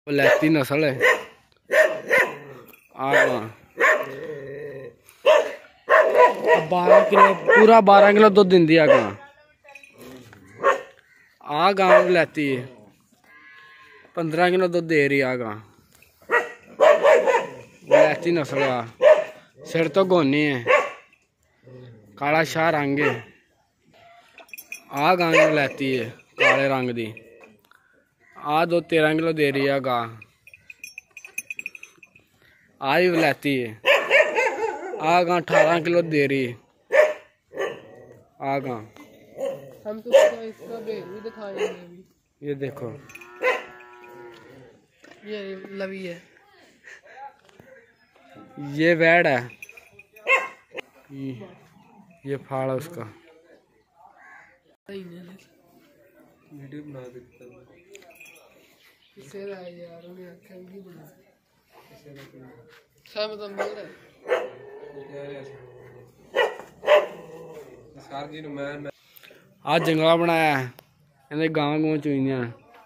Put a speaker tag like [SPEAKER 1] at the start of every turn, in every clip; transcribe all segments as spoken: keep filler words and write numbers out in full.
[SPEAKER 1] वलैती नस्ल है। आ बारह किलो पूरा बारह किलो दुध दिंदी आ गां। आ गां वलैती है, पंद्रह किलो दुध दे रही आ गां। वलैती नस्ल आ, सिर तो गोनी है, काला शाह रंग है। आ गां वलैती है काले रंग दी। आ दो तेरह किलो दे रही है गां। आ भी वलैती है। आ गां अठारह किलो दे रही है। आ गां
[SPEAKER 2] हम तो इसका बेल भी दिखाएंगे अभी।
[SPEAKER 1] ये देखो,
[SPEAKER 2] ये लवी है,
[SPEAKER 1] ये वैड है, ये, ये फाड़ है उसका।
[SPEAKER 2] वीडियो बना देता हूं इसे यार, उन्हें आंखें भी बना सब तो मिल रहा सार जी मैं
[SPEAKER 1] आ जंगला बनाया इन्हें गां गूं चुईयां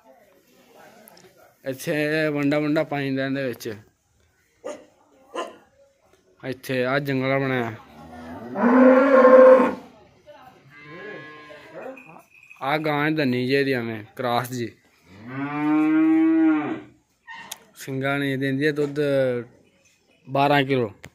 [SPEAKER 1] इत्थे वंडा वंडा पाई दा इहदे विच। इत्थे आ जंगला बनाया। आ गां दनी जे दी हमें क्रॉस जी सिंगा नहीं देंदी है दुध बारह किलो।